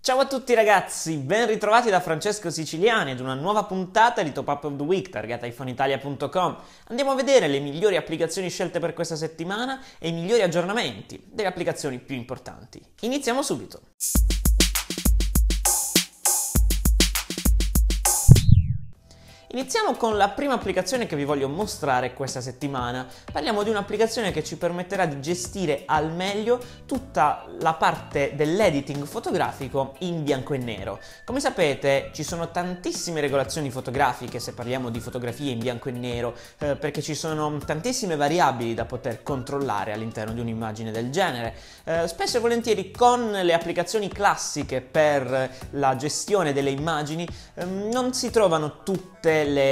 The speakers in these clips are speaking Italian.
Ciao a tutti ragazzi, ben ritrovati da Francesco Siciliani ad una nuova puntata di Top Up of the Week targata iPhoneitalia.com. Andiamo a vedere le migliori applicazioni scelte per questa settimana e i migliori aggiornamenti delle applicazioni più importanti. Iniziamo subito! Iniziamo con la prima applicazione che vi voglio mostrare questa settimana. Parliamo di un'applicazione che ci permetterà di gestire al meglio tutta la parte dell'editing fotografico in bianco e nero. Come sapete ci sono tantissime regolazioni fotografiche se parliamo di fotografie in bianco e nero, perché ci sono tantissime variabili da poter controllare all'interno di un'immagine del genere. Spesso e volentieri con le applicazioni classiche per la gestione delle immagini non si trovano tutte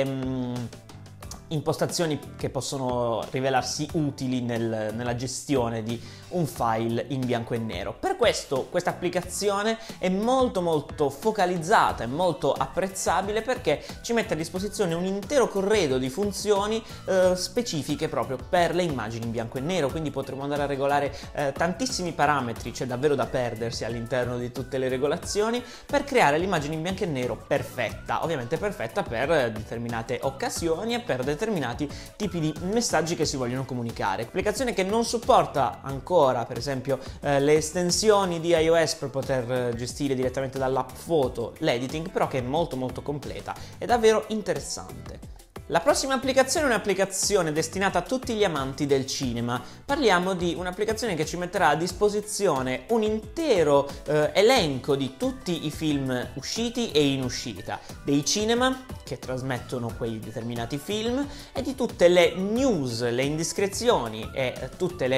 le impostazioni che possono rivelarsi utili nella gestione di un file in bianco e nero. Per questo questa applicazione è molto focalizzata e molto apprezzabile, perché ci mette a disposizione un intero corredo di funzioni specifiche proprio per le immagini in bianco e nero, quindi potremo andare a regolare tantissimi parametri, c'è davvero da perdersi all'interno di tutte le regolazioni per creare l'immagine in bianco e nero perfetta, ovviamente perfetta per determinate occasioni e per determinati tipi di messaggi che si vogliono comunicare. Applicazione che non supporta ancora per esempio le estensioni di iOS per poter gestire direttamente dall'app foto l'editing, però che è molto completa e davvero interessante. La prossima applicazione è un'applicazione destinata a tutti gli amanti del cinema. Parliamo di un'applicazione che ci metterà a disposizione un intero elenco di tutti i film usciti e in uscita, dei cinema che trasmettono quei determinati film e di tutte le news, le indiscrezioni e tutte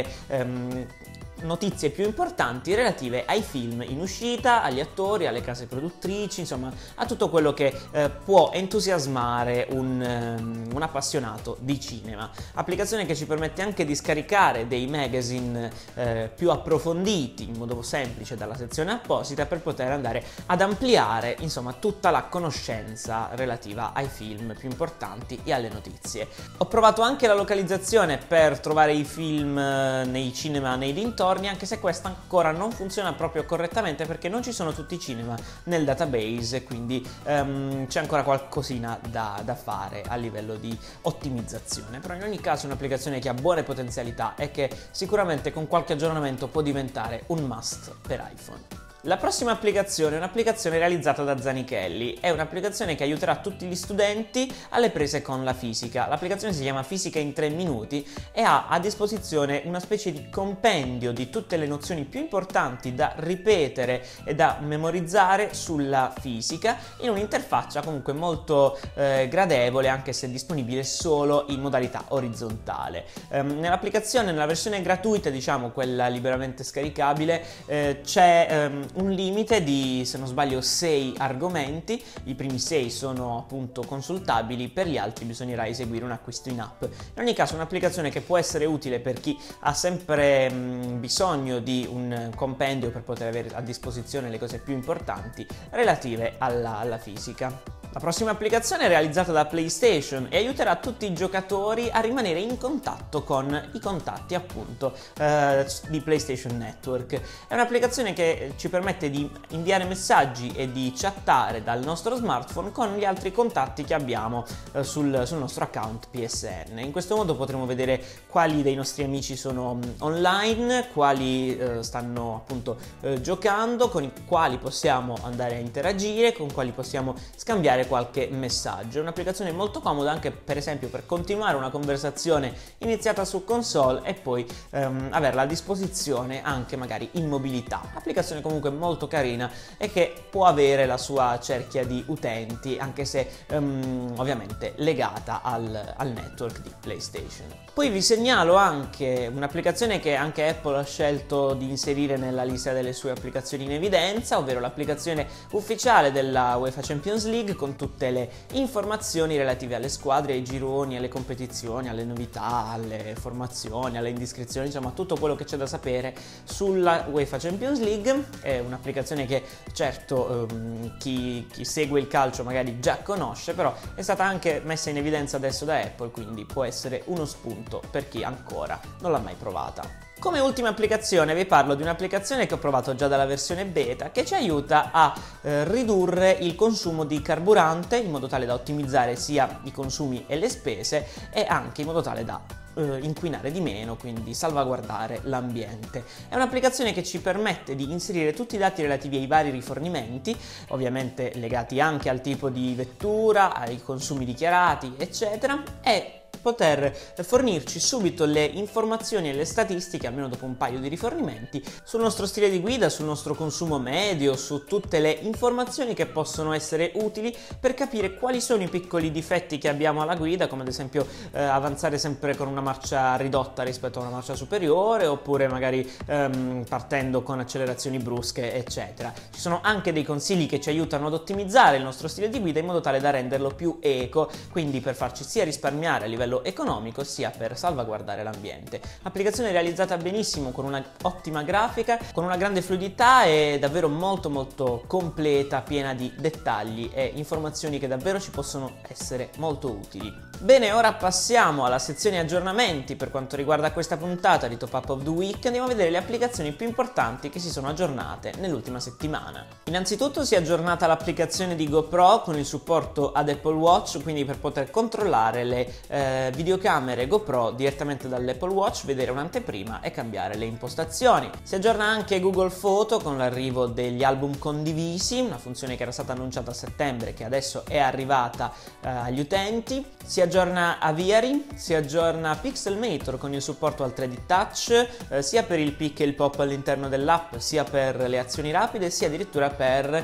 le notizie più importanti relative ai film in uscita, agli attori, alle case produttrici, insomma a tutto quello che può entusiasmare un appassionato di cinema. Applicazione che ci permette anche di scaricare dei magazine più approfonditi in modo semplice dalla sezione apposita per poter andare ad ampliare insomma tutta la conoscenza relativa ai film più importanti e alle notizie. Ho provato anche la localizzazione per trovare i film nei cinema nei dintorni, anche se questa ancora non funziona proprio correttamente perché non ci sono tutti i cinema nel database, quindi c'è ancora qualcosina da fare a livello di ottimizzazione. Però in ogni caso è un'applicazione che ha buone potenzialità e che sicuramente con qualche aggiornamento può diventare un must per iPhone. La prossima applicazione è un'applicazione realizzata da Zanichelli, è un'applicazione che aiuterà tutti gli studenti alle prese con la fisica. L'applicazione si chiama Fisica in 3 minuti e ha a disposizione una specie di compendio di tutte le nozioni più importanti da ripetere e da memorizzare sulla fisica in un'interfaccia comunque molto gradevole, anche se disponibile solo in modalità orizzontale. Nell'applicazione, nella versione gratuita, diciamo quella liberamente scaricabile, c'è un limite di, se non sbaglio, 6 argomenti. I primi 6 sono appunto consultabili, per gli altri bisognerà eseguire un acquisto in app. In ogni caso un'applicazione che può essere utile per chi ha sempre bisogno di un compendio per poter avere a disposizione le cose più importanti relative alla fisica. La prossima applicazione è realizzata da PlayStation e aiuterà tutti i giocatori a rimanere in contatto con i contatti appunto di PlayStation Network. È un'applicazione che ci permette di inviare messaggi e di chattare dal nostro smartphone con gli altri contatti che abbiamo sul nostro account PSN. In questo modo potremo vedere quali dei nostri amici sono online, quali stanno appunto giocando, con i quali possiamo andare a interagire, con quali possiamo scambiare qualche messaggio. È un'applicazione molto comoda anche per esempio per continuare una conversazione iniziata su console e poi averla a disposizione anche magari in mobilità. Applicazione comunque molto carina e che può avere la sua cerchia di utenti, anche se ovviamente legata al network di PlayStation. Poi vi segnalo anche un'applicazione che anche Apple ha scelto di inserire nella lista delle sue applicazioni in evidenza, ovvero l'applicazione ufficiale della UEFA Champions League con tutte le informazioni relative alle squadre, ai gironi, alle competizioni, alle novità, alle formazioni, alle indiscrezioni, insomma tutto quello che c'è da sapere sulla UEFA Champions League. È un'applicazione che certo chi segue il calcio magari già conosce, però è stata anche messa in evidenza adesso da Apple, quindi può essere uno spunto per chi ancora non l'ha mai provata. Come ultima applicazione vi parlo di un'applicazione che ho provato già dalla versione beta, che ci aiuta a ridurre il consumo di carburante in modo tale da ottimizzare sia i consumi e le spese e anche in modo tale da inquinare di meno, quindi salvaguardare l'ambiente. È un'applicazione che ci permette di inserire tutti i dati relativi ai vari rifornimenti, ovviamente legati anche al tipo di vettura, ai consumi dichiarati, eccetera, e poter fornirci subito le informazioni e le statistiche, almeno dopo un paio di rifornimenti, sul nostro stile di guida, sul nostro consumo medio, su tutte le informazioni che possono essere utili per capire quali sono i piccoli difetti che abbiamo alla guida, come ad esempio avanzare sempre con una marcia ridotta rispetto a una marcia superiore, oppure magari partendo con accelerazioni brusche, eccetera. Ci sono anche dei consigli che ci aiutano ad ottimizzare il nostro stile di guida in modo tale da renderlo più eco, quindi per farci sia risparmiare a livello economico sia per salvaguardare l'ambiente. Applicazione realizzata benissimo, con una ottima grafica, con una grande fluidità e davvero molto completa, piena di dettagli e informazioni che davvero ci possono essere molto utili. Bene, ora passiamo alla sezione aggiornamenti per quanto riguarda questa puntata di Top Up of the Week. Andiamo a vedere le applicazioni più importanti che si sono aggiornate nell'ultima settimana. Innanzitutto si è aggiornata l'applicazione di GoPro con il supporto ad Apple Watch, quindi per poter controllare le videocamere GoPro direttamente dall'Apple Watch, vedere un'anteprima e cambiare le impostazioni. Si aggiorna anche Google Photo con l'arrivo degli album condivisi, una funzione che era stata annunciata a settembre che adesso è arrivata agli utenti. Si aggiorna Aviary, si aggiorna Pixelmator con il supporto al 3D Touch, sia per il pick e il pop all'interno dell'app, sia per le azioni rapide, sia addirittura per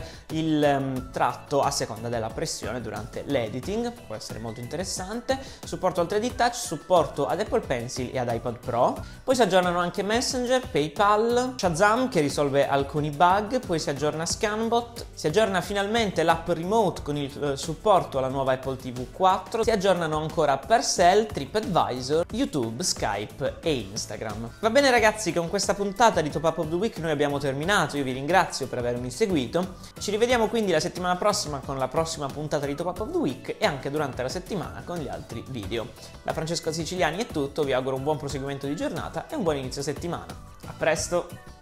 il tratto a seconda della pressione durante l'editing, può essere molto interessante. Supporto al 3D Touch, supporto ad Apple Pencil e ad iPad Pro. Poi si aggiornano anche Messenger, PayPal, Shazam che risolve alcuni bug, poi si aggiorna Scanbot, si aggiorna finalmente l'app Remote con il supporto alla nuova Apple TV 4, si aggiornano ancora Parcel, TripAdvisor, YouTube, Skype e Instagram. Va bene ragazzi, con questa puntata di Top Up of the Week noi abbiamo terminato, io vi ringrazio per avermi seguito, ci rivediamo quindi la settimana prossima con la prossima puntata di Top Up of the Week e anche durante la settimana con gli altri video. Da Francesco Siciliani è tutto, vi auguro un buon proseguimento di giornata e un buon inizio settimana. A presto!